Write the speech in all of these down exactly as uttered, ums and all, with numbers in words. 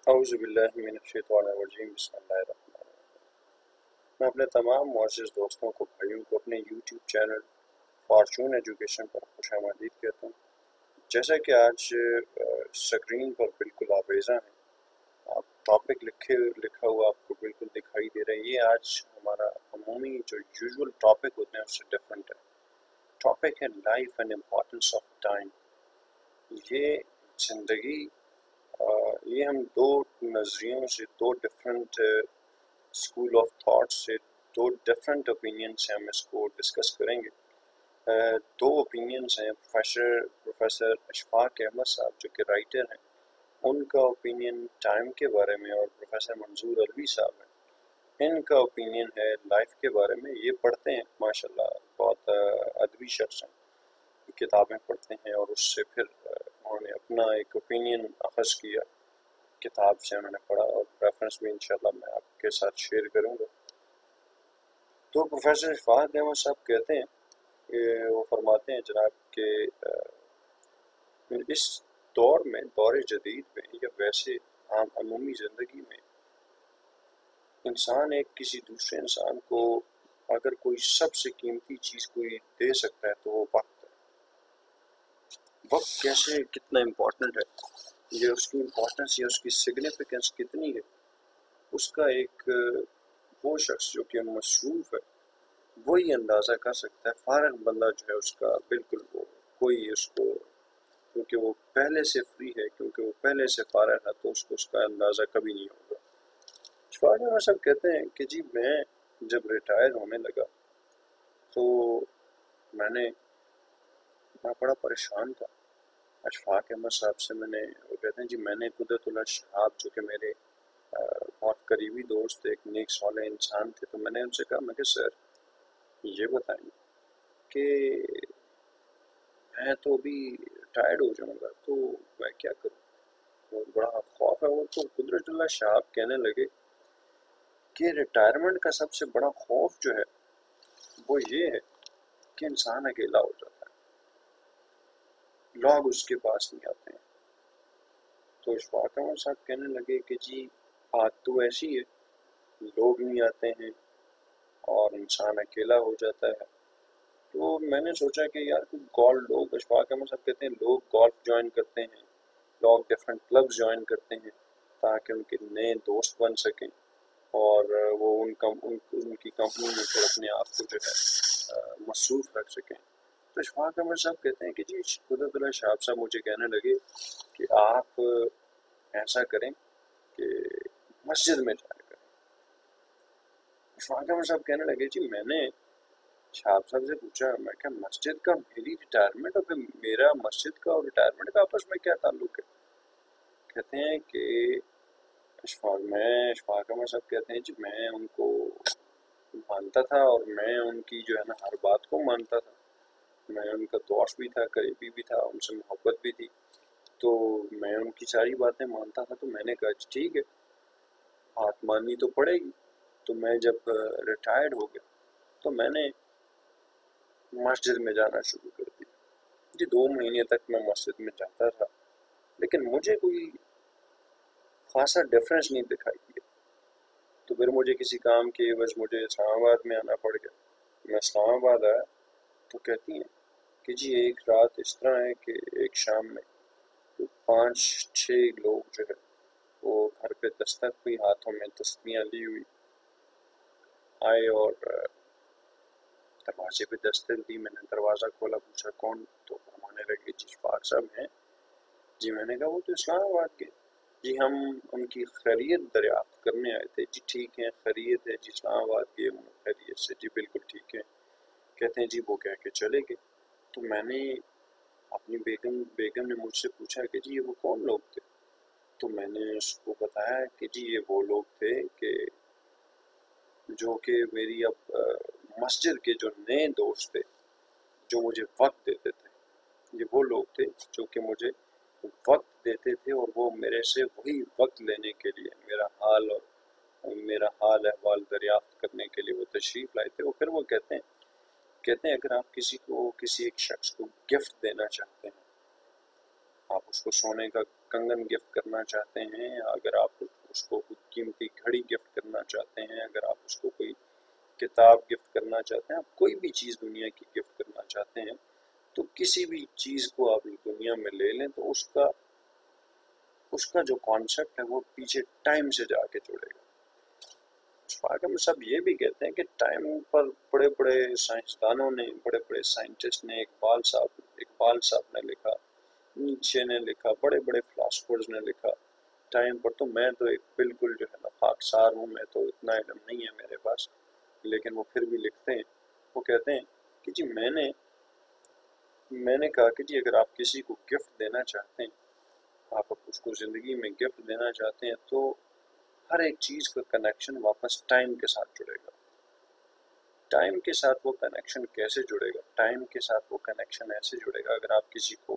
اعوذ باللہ من الشیطان الرجیم بسم اللہ الرحمن الرحیم۔ میں اپنے تمام معزز دوستوں کو بھائیوں کو اپنے یوٹیوب چینل فارچون ایجوکیشن پر خوش آمدید کہتا ہوں۔ جیسا کہ آج سکرین پر بالکل آویزاں ہیں، آپ ٹاپک لکھے لکھا ہوا آپ کو بالکل دکھائی دے رہا ہے، یہ آج ہمارا عمومی جو یوزول ٹاپک ہوتے ہیں اس سے ڈفرینٹ ہے۔ ٹاپک ہے life and importance of time. یہ زندگی آ، یہ ہم دو نظریوں سے، دو ڈفرینٹ اسکول آف تھاٹ سے، دو ڈفرینٹ اوپینین سے ہم اس کو ڈسکس کریں گے۔ آ، دو اوپینینس ہیں پروفیسر پروفیسر اشفاق احمد صاحب جو کہ رائٹر ہیں، ان کا اوپینین ٹائم کے بارے میں، اور پروفیسر منظور الوی صاحب ہیں، ان کا اوپینین ہے لائف کے بارے میں۔ یہ پڑھتے ہیں ماشاءاللہ، بہت ادبی شخص ہیں، کتابیں پڑھتے ہیں اور اس سے پھر انہوں نے اپنا ایک اوپینین اخذ کیا، کتاب سے انہوں نے پڑھا، اور ریفرنس بھی انشاءاللہ میں آپ کے ساتھ شیئر کروں گا۔ تو پروفیسر اشفاق احمد صاحب کہتے ہیں کہ وہ فرماتے ہیں جناب کہ اس دور میں، دور جدید میں، یا ویسے عام عمومی زندگی میں، انسان ایک کسی دوسرے انسان کو اگر کوئی سب سے قیمتی چیز کوئی دے سکتا ہے تو وہ وقت ہے۔ وقت کیسے کتنا امپورٹنٹ ہے، یہ اس کی امپورٹنس یا اس کی سگنیفیکنس کتنی ہے، اس کا ایک وہ شخص جو کہ مصروف ہے وہی اندازہ کر سکتا ہے۔ فارغ بندہ جو ہے اس کا بالکل وہ کوئی اس کو، کیونکہ وہ پہلے سے فری ہے، کیونکہ وہ پہلے سے فارغ ہے، تو اس کو اس کا اندازہ کبھی نہیں ہوگا۔ اشفاق احمد صاحب کہتے ہیں کہ جی میں جب ریٹائر ہونے لگا تو میں نے میں بڑا پریشان تھا۔ اشفاق احمد صاحب سے میں نے، وہ کہتے ہیں جی میں نے قدرت اللہ شہاب جو کہ میرے بہت قریبی دوست، ایک نیک صالح انسان تھے، تو میں نے ان سے کہا، میں کہ سر یہ بتائیں کہ میں تو ابھی ٹائرڈ ہو جاؤں گا تو میں کیا کروں، وہ بڑا خوف ہے۔ وہ تو قدرت اللہ شہاب کہنے لگے کہ ریٹائرمنٹ کا سب سے بڑا خوف جو ہے وہ یہ ہے کہ انسان اکیلا ہو جاتا ہے، لوگ اس کے پاس نہیں آتے ہیں۔ تو اشفاق احمد صاحب کہنے لگے کہ جی بات تو ایسی ہے، لوگ نہیں آتے ہیں اور انسان اکیلا ہو جاتا ہے۔ تو میں نے سوچا کہ یار گولف، لوگ، اشفاق احمد صاحب کہتے ہیں لوگ گولف جوائن کرتے ہیں، لوگ ڈفرینٹ کلبز جوائن کرتے ہیں تاکہ ان کے نئے دوست بن سکیں اور وہ ان کم ان, ان کی کمپنی میں پھر اپنے آپ کو جو ہے مصروف رکھ سکیں۔ تو اشفاق احمد صاحب کہتے ہیں کہ جی قدرت اللہ شہاب صاحب مجھے کہنے لگے کہ آپ ایسا کریں کہ مسجد میں جایا کریں۔ اشفاق احمد صاحب کہنے لگے جی میں نے شہاب صاحب سے پوچھا، میں کہ مسجد کا، میری ریٹائرمنٹ اور پھر میرا مسجد کا اور ریٹائرمنٹ کا آپس میں کیا تعلق ہے؟ کہتے ہیں کہ اشفاق میں اشفاق احمد صاحب کہتے ہیں جی میں ان کو مانتا تھا اور میں ان کی جو ہے نا ہر بات کو مانتا تھا، میں ان کا دوست بھی تھا، قریبی بھی تھا، ان سے محبت بھی تھی، تو میں ان کی ساری باتیں مانتا تھا۔ تو میں نے کہا ٹھیک ہے، بات ماننی تو پڑے گی۔ تو میں جب ریٹائرڈ ہو گیا تو میں نے مسجد میں جانا شروع کر دیا۔ جی دو مہینے تک میں مسجد میں جاتا تھا، لیکن مجھے کوئی خاصا ڈفرینس نہیں دکھائی دیا۔ تو پھر مجھے کسی کام کے عوض مجھے اسلام آباد میں آنا پڑ گیا۔ میں اسلام آباد آیا تو کہتی ہیں کہ جی ایک رات اس طرح ہے کہ ایک شام میں تو پانچ چھ لوگ جو ہے وہ گھر پہ دستک ہوئی، ہاتھوں میں تسبیحاں لی ہوئی آئے اور دروازے پہ دستک دی۔ میں نے دروازہ کھولا، پوچھا کون؟ تو فرمانے لگے جی اشفاق صاحب ہیں۔ جی میں نے کہا وہ تو اسلام آباد کے، جی ہم ان کی خیریت دریافت کرنے آئے تھے۔ جی ٹھیک ہے، خیریت ہے، جی اسلام آباد کے خیریت سے، جی بالکل ٹھیک ہے۔ کہتے ہیں جی وہ کہہ کے چلے گئے۔ تو میں نے اپنی بیگم بیگم نے مجھ سے پوچھا کہ جی یہ وہ کون لوگ تھے؟ تو میں نے اس کو بتایا کہ جی یہ وہ لوگ تھے کہ جو کہ میری اب مسجد کے جو نئے دوست تھے جو مجھے وقت دیتے تھے، یہ وہ لوگ تھے جو کہ مجھے وقت دیتے تھے، اور وہ میرے سے وہی وقت لینے کے لیے، میرا حال اور میرا حال احوال دریافت کرنے کے لیے وہ تشریف لائے تھے۔ اور پھر وہ کہتے ہیں کہتے ہیں اگر آپ کسی کو، کسی ایک شخص کو گفٹ دینا چاہتے ہیں، آپ اس کو سونے کا کنگن گفٹ کرنا چاہتے ہیں، اگر آپ اس کو کوئی قیمتی گھڑی گفٹ کرنا چاہتے ہیں، اگر آپ اس کو کوئی کتاب گفٹ کرنا چاہتے ہیں، آپ کوئی بھی چیز دنیا کی گفٹ کرنا چاہتے ہیں، تو کسی بھی چیز کو آپ دنیا میں لے لیں تو اس کا اس کا جو کانسیپٹ ہے وہ پیچھے ٹائم سے جا کے جڑے گا۔ اس واقعے میں سب یہ بھی کہتے ہیں کہ ٹائم پر بڑے بڑے سائنسدانوں نے، بڑے بڑے سائنٹسٹ نے، اقبال صاحب اقبال صاحب نے لکھا، نیچے نے لکھا، بڑے بڑے فلاسفرز نے لکھا ٹائم پر۔ تو میں تو ایک بالکل جو ہے نا خاکسار ہوں، میں تو اتنا علم نہیں ہے میرے پاس، لیکن وہ پھر بھی لکھتے ہیں۔ وہ کہتے ہیں کہ جی میں نے میں نے کہا کہ جی اگر آپ کسی کو گفٹ دینا چاہتے ہیں، آپ اس کو زندگی میں گفٹ دینا چاہتے ہیں، تو ہر ایک چیز کا کنیکشن واپس ٹائم کے ساتھ جڑے گا۔ ٹائم کے ساتھ وہ کنیکشن کیسے جڑے گا؟ ٹائم کے ساتھ وہ کنیکشن ایسے جڑے گا، اگر آپ کسی کو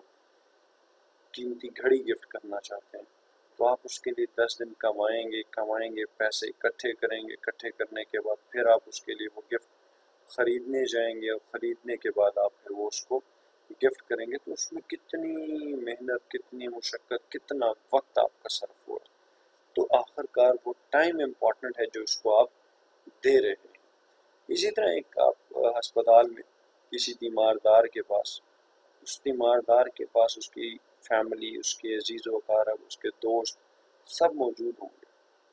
قیمتی گھڑی گفٹ کرنا چاہتے ہیں تو آپ اس کے لیے دس دن کمائیں گے کمائیں گے پیسے اکٹھے کریں گے، اکٹھے کرنے کے بعد پھر آپ اس کے لیے وہ گفٹ خریدنے جائیں گے، اور خریدنے کے بعد آپ پھر وہ اس کو گفٹ کریں گے، تو اس میں کتنی محنت، کتنی مشقت، کتنا وقت آپ کا صرف ہوا، تو آخر کار وہ ٹائم امپورٹنٹ ہے جو اس کو آپ دے رہے ہیں۔ اسی طرح ایک آپ ہسپتال میں کسی تیماردار کے پاس اس تیماردار کے پاس اس کی فیملی، اس کے عزیز و اقارب، اس کے دوست سب موجود ہوں گے،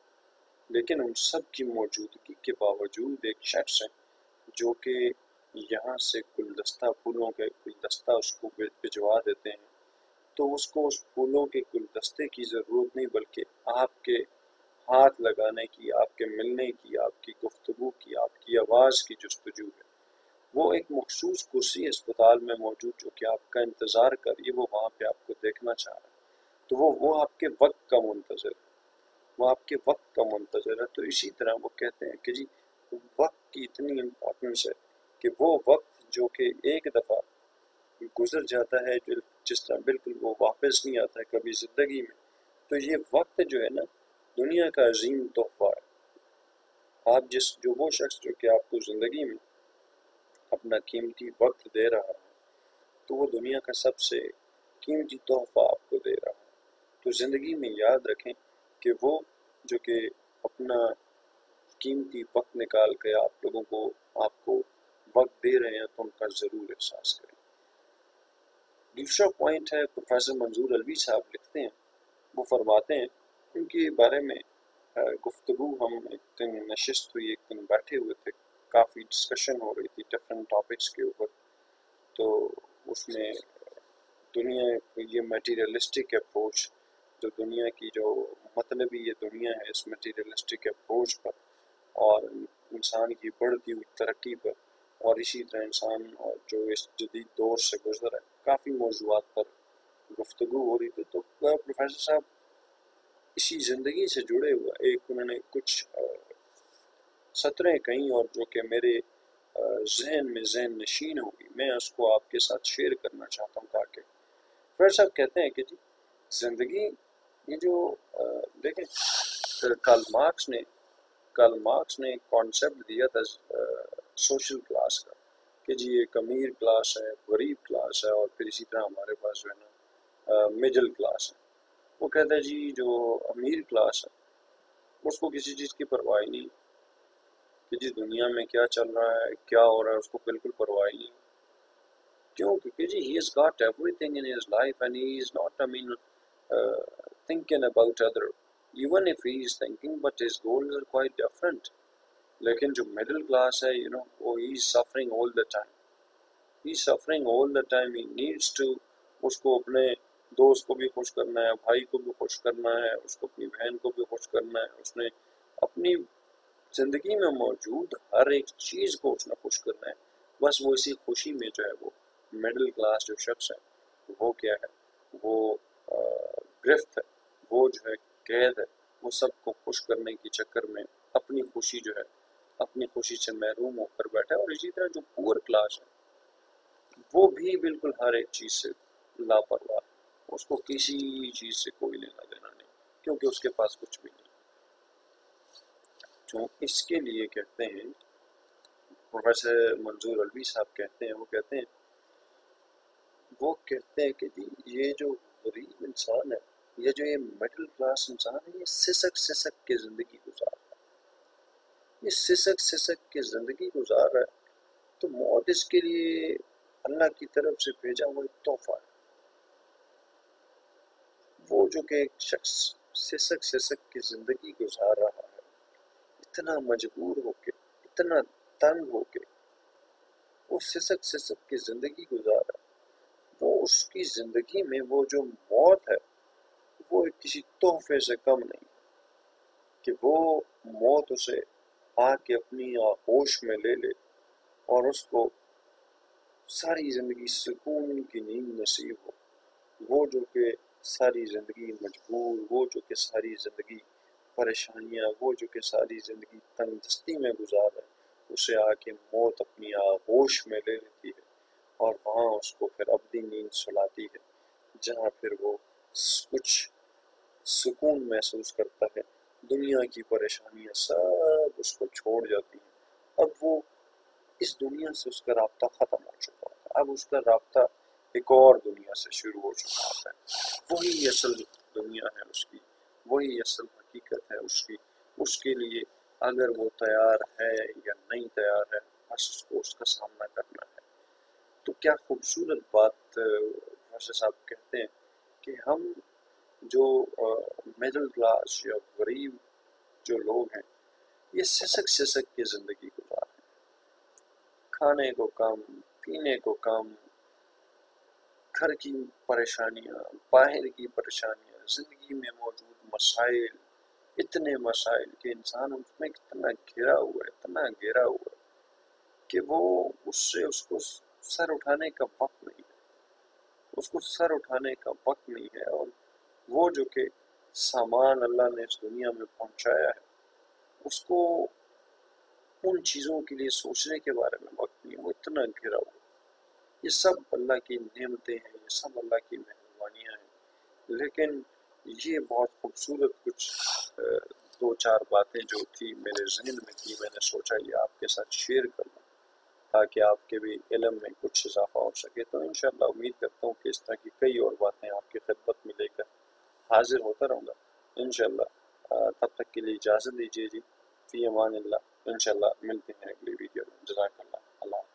لیکن ان سب کی موجودگی کے باوجود ایک شخص ہے جو کہ یہاں سے گلدستہ پھولوں کے گلدستہ اس کو بھجوا دیتے ہیں، تو اس کو اس پھولوں کے گلدستے کی ضرورت نہیں، بلکہ آپ کے ہاتھ لگانے کی، آپ کے ملنے کی، آپ کی گفتگو کی، آپ کی آواز کی جستجو ہے۔ وہ ایک مخصوص کرسی اسپتال میں موجود جو کہ آپ کا انتظار کر رہی ہے، وہ وہاں پہ آپ کو دیکھنا چاہ رہا ہے، تو وہ وہ آپ کے وقت کا منتظر ہے، وہ آپ کے وقت کا منتظر ہے۔ تو اسی طرح وہ کہتے ہیں کہ جی وقت کی اتنی امپورٹنس ہے کہ وہ وقت جو کہ ایک دفعہ گزر جاتا ہے، جو جس طرح بالکل وہ واپس نہیں آتا ہے کبھی زندگی میں، تو یہ وقت جو ہے نا دنیا کا عظیم تحفہ ہے۔ آپ جس جو وہ شخص جو کہ آپ کو زندگی میں اپنا قیمتی وقت دے رہا ہے، تو وہ دنیا کا سب سے قیمتی تحفہ آپ کو دے رہا ہے۔ تو زندگی میں یاد رکھیں کہ وہ جو کہ اپنا قیمتی وقت نکال کے آپ لوگوں کو آپ کو وقت دے رہے ہیں، تو ان کا ضرور احساس کریں۔ دوسرا پوائنٹ ہے، پروفیسر منظور الوی صاحب لکھتے ہیں، وہ فرماتے ہیں، ان کے بارے میں گفتگو، ہم ایک دن نشست ہوئی، ایک دن بیٹھے ہوئے تھے، کافی ڈسکشن ہو رہی تھی ڈفرینٹ ٹاپکس کے اوپر، تو اس میں دنیا یہ میٹیریلسٹک اپروچ، جو دنیا کی جو مطلبی یہ دنیا ہے، اس میٹیریلسٹک اپروچ پر اور انسان کی بڑھتی ہوئی ترقی پر، اور اسی طرح انسان اور جو اس جدید دور سے گزر ہے، کافی موضوعات پر گفتگو ہو رہی تھی۔ تو پروفیسر صاحب اسی زندگی سے جڑے ہوا ایک انہوں نے کچھ سطریں کہیں، اور جو کہ میرے ذہن میں ذہن نشین ہوگی، میں اس کو آپ کے ساتھ شیئر کرنا چاہتا ہوں۔ تاکہ پروفیسر صاحب کہتے ہیں کہ جی زندگی یہ جو دیکھیں، کارل مارکس نے کارل مارکس نے ایک کانسیپٹ دیا تھا سوشل کلاس کا، کہ جی ایک امیر کلاس ہے، غریب کلاس ہے، اور پھر اسی طرح ہمارے پاس جو ہے نا مڈل کلاس ہے۔ وہ کہتا ہے جی جو امیر کلاس ہے اس کو کسی چیز کی پرواہ نہیں، کہ جی دنیا میں کیا چل رہا ہے، کیا ہو رہا ہے، اس کو بالکل پرواہ نہیں۔ کیوں؟ کیونکہ جی he has got everything in his life and he is not, I mean, uh, thinking about other, even if he is thinking, but his goals are quite different۔ لیکن جو middle class ہے، you know, وہ he is suffering all the time، he is suffering all the time، he needs to، اس کو اپنے دوست کو بھی خوش کرنا ہے، بھائی کو بھی خوش کرنا ہے، اس کو اپنی بہن کو بھی خوش کرنا ہے، اس نے اپنی زندگی میں موجود ہر ایک چیز کو اس نے خوش کرنا ہے۔ بس وہ اسی خوشی میں جو ہے وہ مڈل کلاس جو شخص ہے وہ کیا ہے، وہ گرفت ہے، وہ جو ہے قید ہے، وہ سب کو خوش کرنے کی چکر میں اپنی خوشی جو ہے اپنی خوشی سے محروم ہو کر بیٹھا ہے۔ اور اسی طرح جو پور کلاس ہے وہ بھی بالکل ہر ایک چیز سے لاپرواہ، اس کو کسی چیز سے کوئی لینا دینا نہیں، کیونکہ اس کے پاس کچھ بھی نہیں۔ جو اس کے لیے کہتے ہیں پروفیسر منظور الوی صاحب کہتے ہیں، وہ کہتے ہیں وہ کہتے ہیں کہ جی یہ جو غریب انسان ہے یہ جو یہ مڈل کلاس انسان ہے یہ سسک سسک کے زندگی گزار رہا ہے، یہ سسک سسک کے زندگی گزار رہا ہے، تو موت اس کے لیے اللہ کی طرف سے بھیجا ہوا ایک تحفہ ہے۔ وہ جو کہ ایک شخص سسک سسک کی زندگی گزار رہا ہے، اتنا مجبور ہو کے، اتنا تنگ ہو کے وہ سسک سسک کی زندگی گزار رہا ہے، وہ اس کی زندگی میں وہ جو موت ہے وہ کسی تحفے سے کم نہیں کہ وہ موت اسے آ کے اپنی آغوش میں لے لے اور اس کو ساری زندگی سکون کی نیند نصیب ہو۔ وہ جو کہ ساری زندگی مجبور، وہ جو کہ ساری زندگی پریشانیاں، وہ جو کہ ساری زندگی تنگ دستی میں گزار ہے، اسے آ کے موت اپنی آغوش میں لے لیتی ہے اور وہاں اس کو پھر ابدی نیند سلاتی ہے، جہاں پھر وہ کچھ سکون محسوس کرتا ہے، دنیا کی پریشانیاں سب اس کو چھوڑ جاتی ہیں۔ اب وہ اس دنیا سے اس کا رابطہ ختم ہو چکا ہوتا ہے، اب اس کا رابطہ ایک اور دنیا سے شروع ہو چکا ہوتا ہے، وہی اصل دنیا ہے اس کی، وہی اصل حقیقت ہے اس کی، اس کے لیے اگر وہ تیار ہے یا نہیں تیار ہے، بس اس کو اس کا سامنا کرنا ہے۔ تو کیا خوبصورت بات ویسے صاحب کہتے ہیں کہ ہم جو مڈل کلاس یا غریب جو لوگ ہیں یہ سسک سسک کی زندگی گزار ہیں، کھانے کو کم، پینے کو کم، گھر کی پریشانیاں، باہر کی پریشانیاں، زندگی میں موجود مسائل، اتنے مسائل کہ انسان اس میں اتنا گھرا ہوا ہے، اتنا گھرا ہوا ہے کہ وہ اس سے اس کو سر اٹھانے کا وقت نہیں ہے، اس کو سر اٹھانے کا وقت نہیں ہے، اور وہ جو کہ سامان اللہ نے اس دنیا میں پہنچایا ہے اس کو ان چیزوں کے لیے سوچنے کے بارے میں وقت نہیں ہے، وہ اتنا گھرا ہوا ہے۔ یہ سب اللہ کی نعمتیں ہیں، یہ سب اللہ کی مہربانیاں ہیں، لیکن یہ بہت خوبصورت کچھ دو چار باتیں جو تھی میرے ذہن میں تھی، میں نے سوچا یہ آپ کے ساتھ شیئر کر لوں تاکہ آپ کے بھی علم میں کچھ اضافہ ہو سکے۔ تو انشاءاللہ امید کرتا ہوں کہ اس طرح کی کئی اور باتیں آپ کی خدمت میں لے کر حاضر ہوتا رہوں گا انشاءاللہ۔ تب تک کے لیے اجازت دیجیے جی، فی امان اللہ، انشاءاللہ ملتے ہیں اگلی ویڈیو میں، جزاک اللہ، اللہ